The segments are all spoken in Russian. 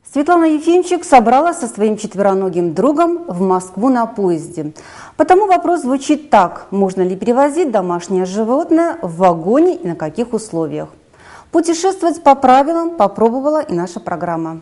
Светлана Ефимчик собралась со своим четвероногим другом в Москву на поезде. Потому вопрос звучит так: можно ли перевозить домашнее животное в вагоне и на каких условиях? Путешествовать по правилам попробовала и наша программа.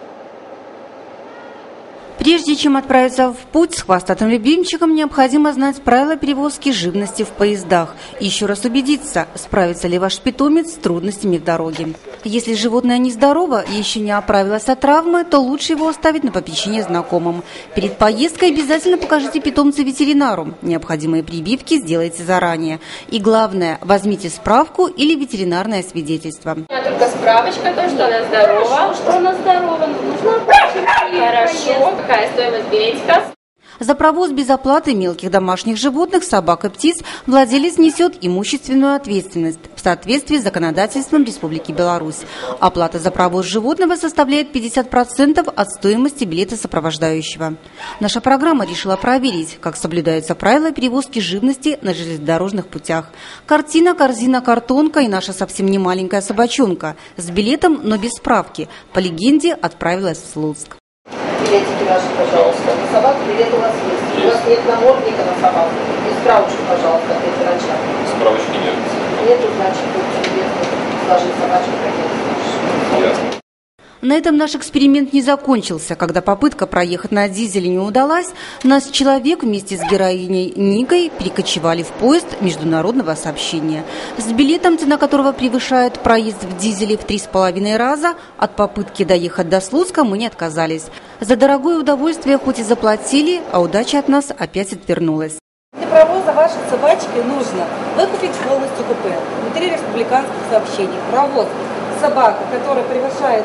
Прежде чем отправиться в путь с хвостатым любимчиком, необходимо знать правила перевозки живности в поездах и еще раз убедиться, справится ли ваш питомец с трудностями в дороге. Если животное нездорово и еще не оправилось от травмы, то лучше его оставить на попечение знакомым. Перед поездкой обязательно покажите питомца ветеринару. Необходимые прививки сделайте заранее. И главное, возьмите справку или ветеринарное свидетельство. У меня только справочка, то, что она здорова. Что она здорова? Нужно хорошо. Какая стоимость билетика? За провоз без оплаты мелких домашних животных, собак и птиц владелец несет имущественную ответственность в соответствии с законодательством Республики Беларусь. Оплата за провоз животного составляет 50% от стоимости билета сопровождающего. Наша программа решила проверить, как соблюдаются правила перевозки живности на железнодорожных путях. Картина, корзина, картонка и наша совсем не маленькая собачонка с билетом, но без справки, по легенде, отправилась в Слуцк. Билетики ваши, пожалуйста. На собак билет у вас есть. У вас нет намордника на собаку. И справочку, пожалуйста, от врача. Справочки нет. Нету, значит, будьте любезны, сложить собачку, проехать. Ясно. На этом наш эксперимент не закончился. Когда попытка проехать на дизеле не удалась, нас человек вместе с героиней Никой перекочевали в поезд международного сообщения. С билетом, цена которого превышает проезд в дизеле в 3,5 раза, от попытки доехать до Слуцка мы не отказались. За дорогое удовольствие хоть и заплатили, а удача от нас опять отвернулась. Для провоза вашей собачки нужно выкупить полностью купе внутри республиканских сообщений. Провоз собака, которая превышает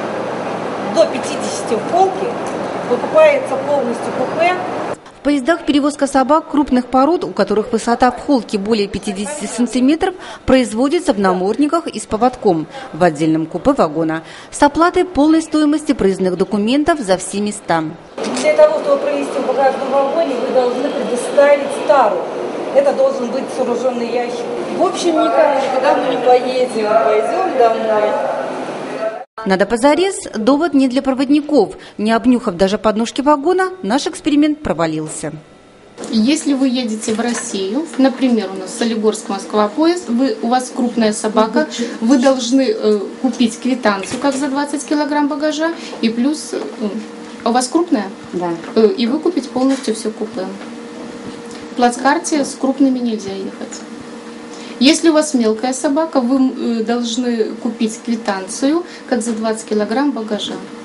до 50 в полке, выкупается полностью купе. В поездах перевозка собак крупных пород, у которых высота в холке более 50 сантиметров, производится в намордниках и с поводком в отдельном купе вагона с оплатой полной стоимости проездных документов за все места. Для того, чтобы провести в багажном вагоне, вы должны предоставить тару. Это должен быть сооруженный ящик. В общем, никуда мы не поедем, пойдем домой. Надо позарез, довод не для проводников. Не обнюхав даже подножки вагона, наш эксперимент провалился. Если вы едете в Россию, например, у нас Солигорск-Москва поезд, у вас крупная собака, вы должны купить квитанцию, как за 20 килограмм багажа, и плюс... у вас крупная? Да. И выкупить полностью все купе. В плацкарте с крупными нельзя ехать. Если у вас мелкая собака, вы должны купить квитанцию, как за 20 килограмм багажа.